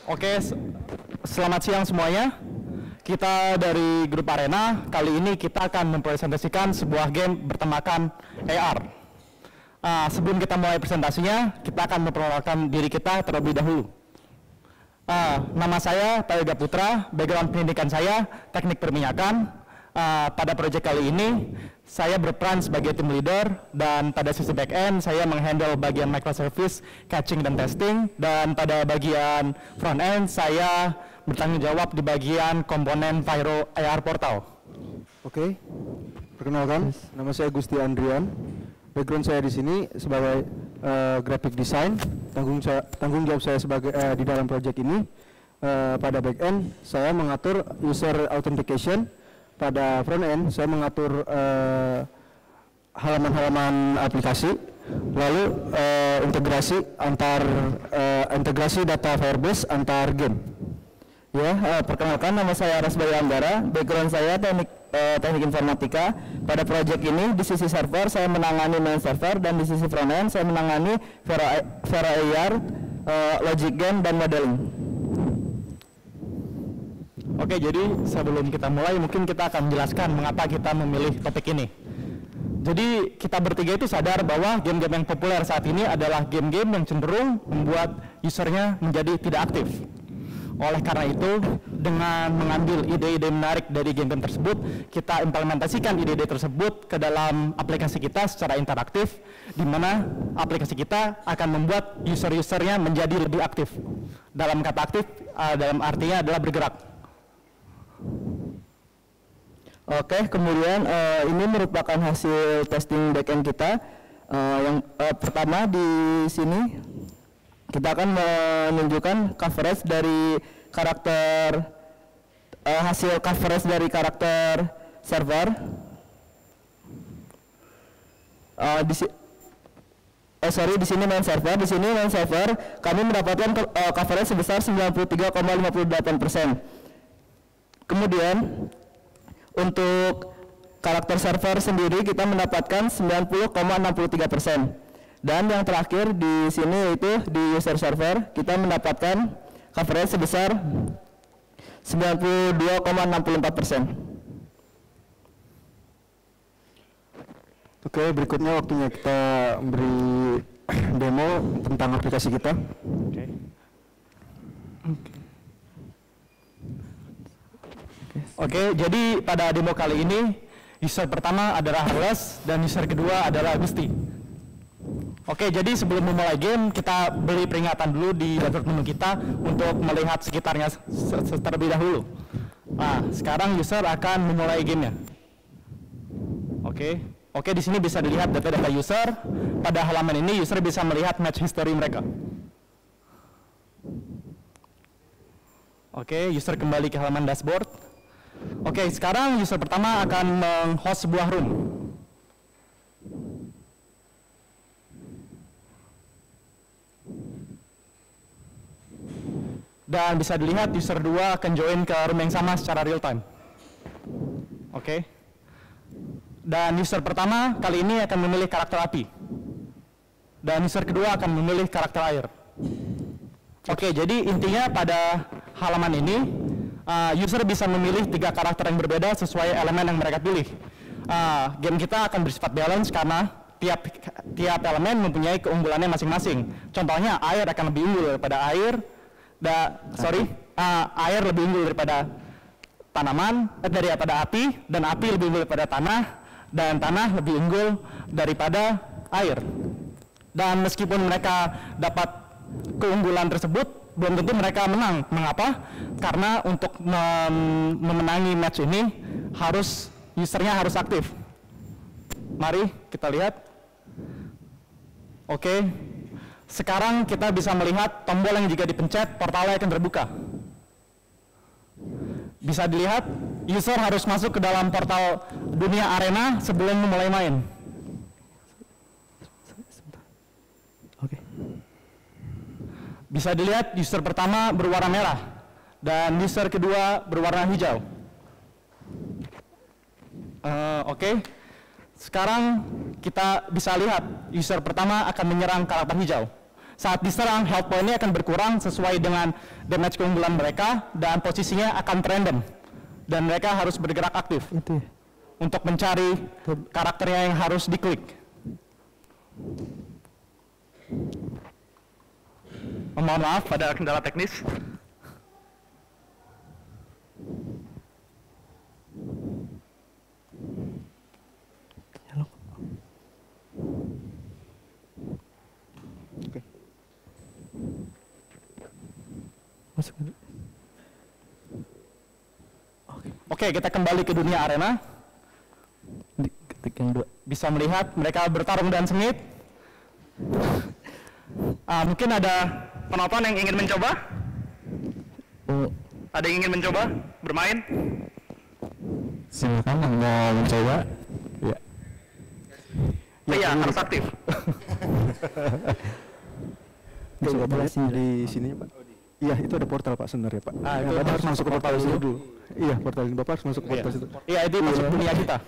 Oke, selamat siang semuanya. Kita dari grup Arena, kali ini kita akan mempresentasikan sebuah game bertemakan AR. Sebelum kita mulai presentasinya, kita akan memperkenalkan diri kita terlebih dahulu. Nama saya Tayoga Putra, background pendidikan saya teknik perminyakan. Pada proyek kali ini, saya berperan sebagai tim leader, dan pada sisi back-end, saya menghandle bagian microservice, caching, dan testing, dan pada bagian front-end, saya bertanggung jawab di bagian komponen Pyro AR Portal. Oke, perkenalkan, nama saya Gusti Andrian. Background saya di sini sebagai graphic design. Tanggung jawab saya sebagai di dalam proyek ini pada back-end, saya mengatur user authentication. Pada front-end, saya mengatur halaman-halaman aplikasi, lalu integrasi data Firebase antar game. Ya, perkenalkan, nama saya Aras Bayu Anggara, background saya teknik informatika. Pada proyek ini di sisi server saya menangani main server, dan di sisi front-end saya menangani Vera AR, logic game, dan modeling. Oke, jadi sebelum kita mulai, mungkin kita akan menjelaskan mengapa kita memilih topik ini. Jadi kita bertiga itu sadar bahwa game-game yang populer saat ini adalah game-game yang cenderung membuat usernya menjadi tidak aktif. Oleh karena itu, dengan mengambil ide-ide menarik dari game-game tersebut, kita implementasikan ide-ide tersebut ke dalam aplikasi kita secara interaktif, di mana aplikasi kita akan membuat user-usernya menjadi lebih aktif. Dalam kata aktif, dalam artinya adalah bergerak. Oke, kemudian ini merupakan hasil testing backend kita. Yang pertama di sini kita akan menunjukkan coverage dari karakter hasil coverage dari karakter server. Di sini main server kami mendapatkan coverage sebesar 93,58%. Kemudian untuk karakter server sendiri kita mendapatkan 90,63%. Dan yang terakhir di sini yaitu di user server kita mendapatkan coverage sebesar 92,64%. Oke, berikutnya waktunya kita beri demo tentang aplikasi kita. Oke, jadi pada demo kali ini, user pertama adalah Harles dan user kedua adalah Gusti. Oke, jadi sebelum memulai game, kita beri peringatan dulu di dashboard menu kita untuk melihat sekitarnya terlebih dahulu. Sekarang user akan memulai gamenya. Oke, di sini bisa dilihat data-data user. Pada halaman ini, user bisa melihat match history mereka. Oke, user kembali ke halaman dashboard. Oke, sekarang user pertama akan meng-host sebuah room. Dan bisa dilihat user 2 akan join ke room yang sama secara real time. Oke. Dan user pertama kali ini akan memilih karakter api. Dan user kedua akan memilih karakter air. Oke, jadi intinya pada halaman ini user bisa memilih 3 karakter yang berbeda sesuai elemen yang mereka pilih. Game kita akan bersifat balance karena tiap elemen mempunyai keunggulannya masing-masing. Contohnya air akan lebih unggul daripada air, air lebih unggul daripada tanaman, daripada api, dan api lebih unggul daripada tanah, dan tanah lebih unggul daripada air. Dan meskipun mereka dapat keunggulan tersebut, belum tentu mereka menang. Mengapa? Karena untuk memenangi match ini usernya harus aktif. Mari kita lihat. Oke, sekarang kita bisa melihat tombol yang jika dipencet portalnya akan terbuka. Bisa dilihat user harus masuk ke dalam portal dunia arena sebelum memulai main. Bisa dilihat user pertama berwarna merah dan user kedua berwarna hijau. Oke. Sekarang kita bisa lihat user pertama akan menyerang karakter hijau. Saat diserang, health point-nya akan berkurang sesuai dengan damage keunggulan mereka dan posisinya akan random. Dan mereka harus bergerak aktif untuk mencari karakternya yang harus diklik. Mohon maaf, ada kendala teknis. Oke. Oke, kita kembali ke dunia arena. Ketik yang 2. Bisa melihat mereka bertarung dan sengit. Mungkin ada penonton yang ingin mencoba? Ada yang ingin mencoba bermain? Silakan yang mau mencoba. Ya. Iya, harus aktif. Bisa di sini Pak. Iya, itu ada portal Pak sebenarnya Pak. Itu Bapak harus masuk ke portal dulu. itu dulu. Iya, portal ini Bapak harus masuk ke portal situ. Iya, itu masuk dunia kita.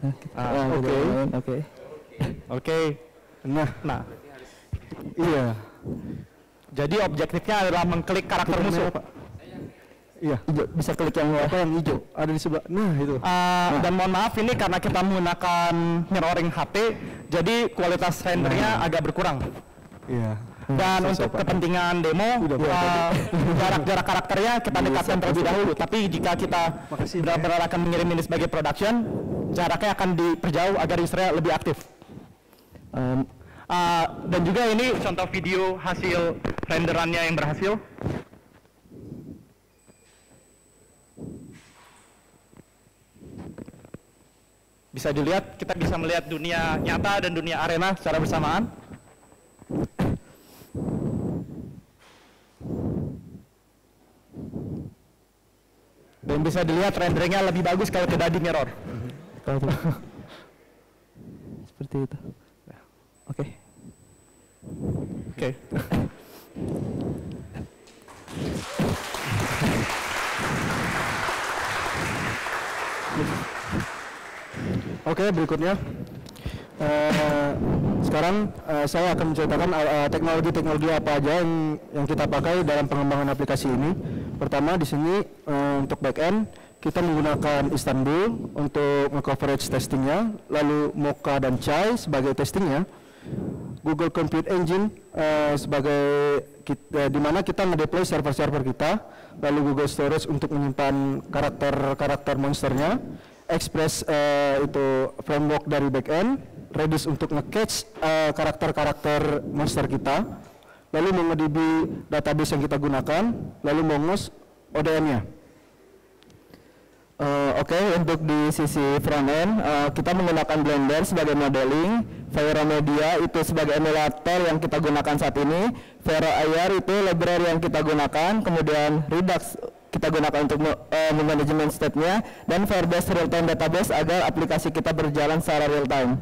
Oke. Nah, Iya. jadi objektifnya adalah mengklik karakter Kita musuh. merah, Pak. Iya. Bisa klik yang Apa yang hijau? Ada di sebelah. Nah, itu. Dan mohon maaf ini karena kita menggunakan mirroring HP, jadi kualitas rendernya agak berkurang. Iya. Dan untuk kepentingan demo, jarak-jarak karakternya kita dekatkan terlebih dahulu. Tapi jika kita benar-benar akan mengirim ini sebagai production, jaraknya akan diperjauh agar usernya lebih aktif. Dan juga ini contoh video hasil renderannya yang berhasil. Bisa dilihat, kita bisa melihat dunia nyata dan dunia arena secara bersamaan. Dan bisa dilihat renderingnya lebih bagus kalau tidak di mirror. Seperti itu. Oke. Oke. Oke, berikutnya. Sekarang saya akan menceritakan teknologi-teknologi apa aja yang kita pakai dalam pengembangan aplikasi ini. Pertama di sini untuk backend kita menggunakan Istanbul untuk coverage testingnya, lalu Mocha dan Chai sebagai testingnya, Google Compute Engine sebagai di mana kita ngedeploy server-server kita, lalu Google Storage untuk menyimpan karakter monsternya, Express itu framework dari backend, Redis untuk nge-catch karakter-karakter monster kita, lalu MongoDB database yang kita gunakan, lalu Mongoose ODN-nya. Oke, untuk di sisi front end kita menggunakan Blender sebagai modeling, Vero Media itu sebagai emulator yang kita gunakan saat ini, Vero IR itu library yang kita gunakan, kemudian Redux kita gunakan untuk manajemen state-nya, dan Firebase real-time database agar aplikasi kita berjalan secara real-time.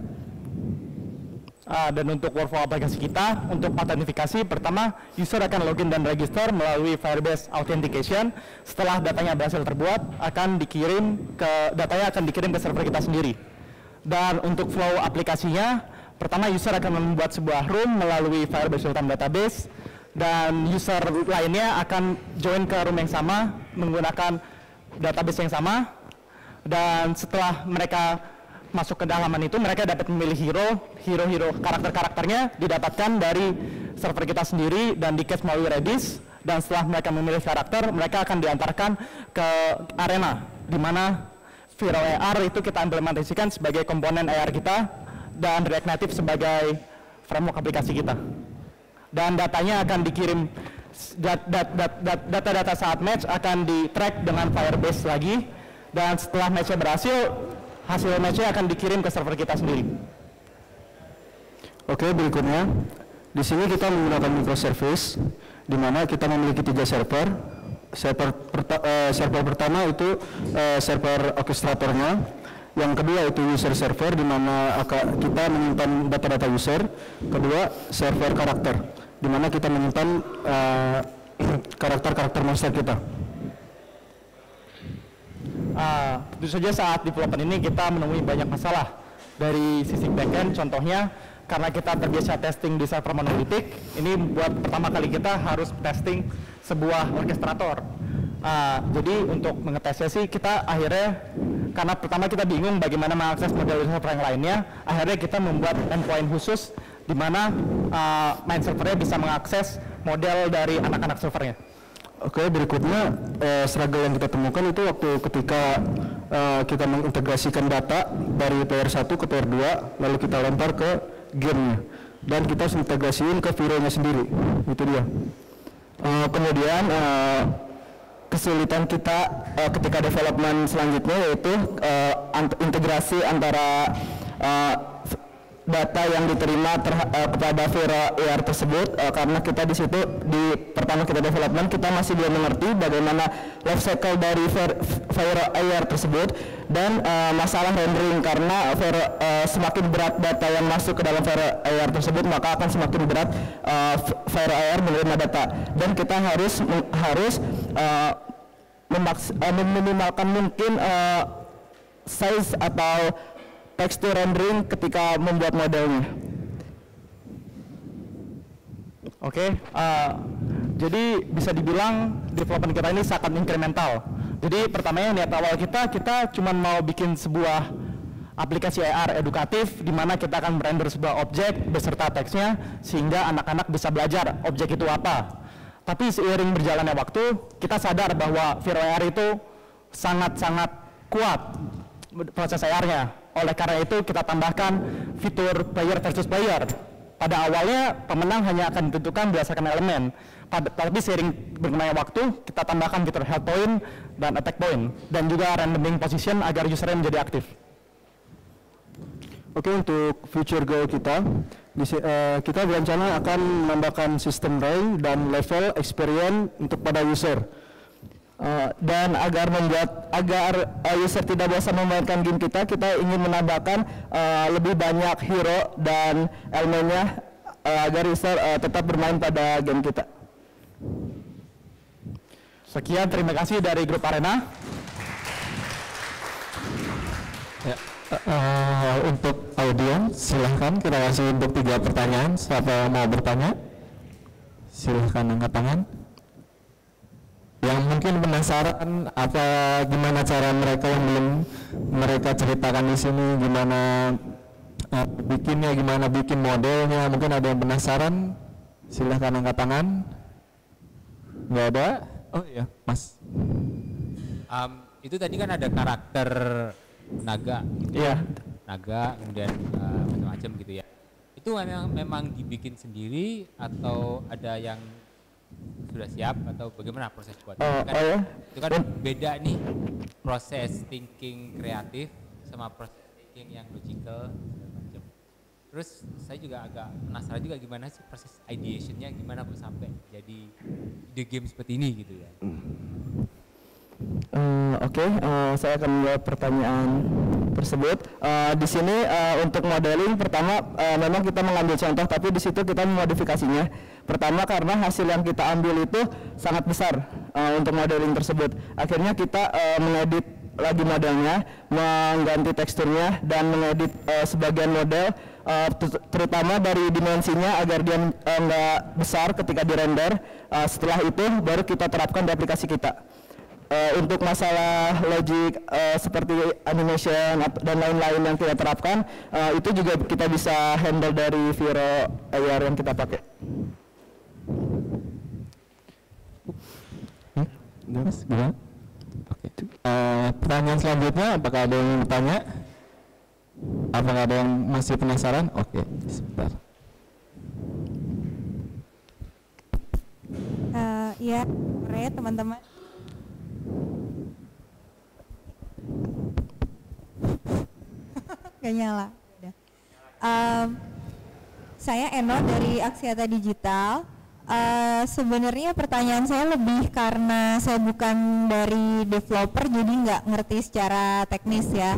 Dan untuk workflow aplikasi kita, untuk authentifikasi, pertama user akan login dan register melalui Firebase Authentication. Setelah datanya berhasil terbuat, datanya akan dikirim ke server kita sendiri. Dan untuk flow aplikasinya, pertama user akan membuat sebuah room melalui Firebase Real-Time Database, dan user lainnya akan join ke room yang sama menggunakan database yang sama. Dan setelah mereka masuk ke halaman itu, mereka dapat memilih hero karakternya didapatkan dari server kita sendiri dan di cache melalui Redis. Dan setelah mereka memilih karakter, mereka akan diantarkan ke arena, di mana Vero AR itu kita implementasikan sebagai komponen AR kita dan React Native sebagai framework aplikasi kita. Dan datanya akan dikirim, data-data saat match akan di-track dengan Firebase lagi, dan setelah match-nya berhasil, hasil match-nya akan dikirim ke server kita sendiri. Oke, berikutnya di sini kita menggunakan microservice, di mana kita memiliki 3 server. Server pertama itu server orchestratornya, yang kedua itu user server, di mana kita menyimpan data-data user. Kedua, server karakter, di mana kita menyimpan karakter-karakter monster kita. Tentu saja saat development ini kita menemui banyak masalah dari sisi backend. Contohnya karena kita terbiasa testing di server monolitik, ini buat pertama kali kita harus testing sebuah orkestrator. Jadi untuk mengetesnya sih kita akhirnya, karena pertama kita bingung bagaimana mengakses model server yang lainnya, akhirnya kita membuat endpoint khusus di mana main servernya bisa mengakses model dari anak-anak servernya. Oke, berikutnya struggle yang kita temukan itu waktu ketika kita mengintegrasikan data dari player 1 ke player 2, lalu kita lempar ke gamenya, dan kita harus integrasiin ke Viro-nya sendiri, itu dia. Kemudian kesulitan kita ketika development selanjutnya yaitu integrasi antara data yang diterima kepada Viro AR tersebut, karena kita di situ di pertama kita development kita masih belum mengerti bagaimana life cycle dari Viro AR tersebut, dan masalah rendering karena semakin berat data yang masuk ke dalam Viro AR tersebut maka akan semakin berat Viro AR menerima data, dan kita harus meminimalkan mungkin size atau tekstur rendering ketika membuat modelnya. Oke, jadi bisa dibilang development kita ini sangat incremental. Jadi pertamanya niat awal kita cuma mau bikin sebuah aplikasi AR edukatif di mana kita akan merender sebuah objek beserta teksnya sehingga anak-anak bisa belajar objek itu apa. Tapi seiring berjalannya waktu, kita sadar bahwa Viro AR itu sangat-sangat kuat proses AR-nya. Oleh karena itu kita tambahkan fitur player versus player. Pada awalnya pemenang hanya akan ditentukan berdasarkan elemen. Tapi seiring berkembangnya waktu kita tambahkan fitur health point dan attack point, dan juga randoming position agar usernya menjadi aktif. Oke, untuk future goal kita berencana akan menambahkan sistem rank dan level experience untuk pada user. Dan agar user tidak bosan memainkan game kita ingin menambahkan lebih banyak hero dan elemennya agar user tetap bermain pada game kita. Sekian, terima kasih dari grup Arena. Ya, untuk audiens silahkan kita kasih untuk 3 pertanyaan. Siapa yang mau bertanya? Silahkan angkat tangan. Yang mungkin penasaran apa gimana cara mereka yang belum mereka ceritakan di sini, gimana bikinnya, gimana bikin modelnya, mungkin ada yang penasaran, silahkan angkat tangan. Nggak ada? Oh iya, Mas. Itu tadi kan ada karakter naga, gitu. Iya. Naga, kemudian macam-macam gitu ya. Itu memang dibikin sendiri atau ada yang sudah siap atau bagaimana proses buatnya? Itu kan beda nih proses thinking kreatif sama proses thinking yang logical macam. Terus saya juga agak penasaran juga gimana sih proses ideationnya, gimana kok sampai jadi ide game seperti ini gitu ya. Oke, saya akan menjawab pertanyaan tersebut. Di sini untuk modeling pertama memang kita mengambil contoh, tapi di situ kita memodifikasinya. Pertama karena hasil yang kita ambil itu sangat besar untuk modeling tersebut. Akhirnya kita mengedit lagi modelnya, mengganti teksturnya dan mengedit sebagian model, terutama dari dimensinya agar dia nggak besar ketika dirender. Setelah itu baru kita terapkan di aplikasi kita. Untuk masalah logik seperti animation dan lain-lain yang kita terapkan, itu juga kita bisa handle dari Viro AR yang kita pakai. Mas, gimana? Oke. Pertanyaan selanjutnya, apakah ada yang bertanya? Apakah ada yang masih penasaran? Oke, sebentar. Iya, sore teman-teman. Gak nyala. Saya Eno dari Aksiata Digital. Sebenarnya pertanyaan saya lebih karena saya bukan dari developer, jadi nggak ngerti secara teknis ya.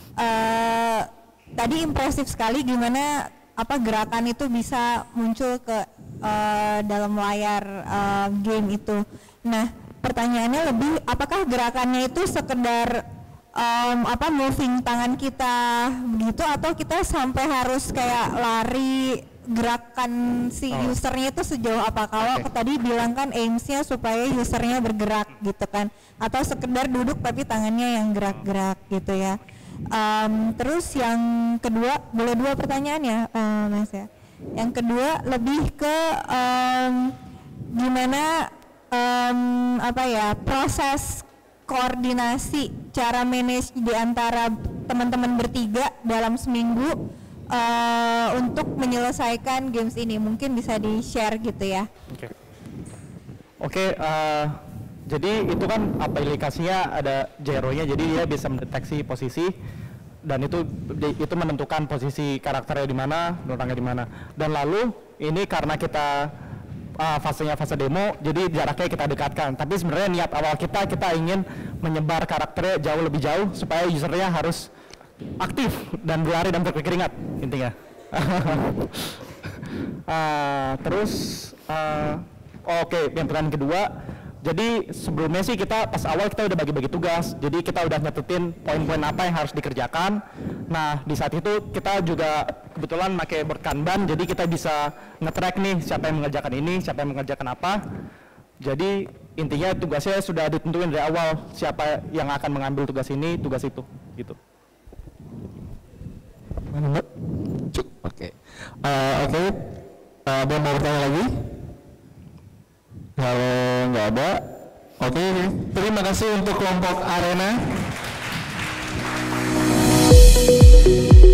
Tadi impresif sekali gimana gerakan itu bisa muncul ke dalam layar game itu. Nah, pertanyaannya lebih, apakah gerakannya itu sekedar moving tangan kita begitu, atau kita sampai harus kayak lari gerakan si usernya itu sejauh apa? Kalau tadi bilang kan aims-nya supaya usernya bergerak gitu kan, atau sekedar duduk tapi tangannya yang gerak-gerak gitu ya. Terus yang kedua, boleh 2 pertanyaan ya Mas ya. Yang kedua lebih ke gimana proses koordinasi, cara manage di antara teman-teman bertiga dalam seminggu untuk menyelesaikan games ini. Mungkin bisa di-share gitu ya. Oke, jadi itu kan aplikasinya ada gyro-nya, jadi dia bisa mendeteksi posisi dan itu menentukan posisi karakternya di mana, orangnya di mana. Dan lalu ini karena kita fasenya fase demo, jadi jaraknya kita dekatkan. Tapi sebenarnya niat awal kita ingin menyebar karakternya jauh lebih jauh supaya usernya harus aktif dan berlari dan berkeringat intinya. Yang pertanyaan kedua. Jadi sebelumnya sih kita pas awal kita udah bagi-bagi tugas, jadi kita udah nyetutin poin-poin apa yang harus dikerjakan. Nah di saat itu kita juga kebetulan pakai board Kanban, jadi kita bisa nge-track nih siapa yang mengerjakan ini, siapa yang mengerjakan apa. Jadi intinya tugasnya sudah ditentuin dari awal siapa yang akan mengambil tugas ini, tugas itu, gitu. Oke. Ada mau bertanya lagi? Kalau nggak ada, oke. Terima kasih untuk kelompok Arena.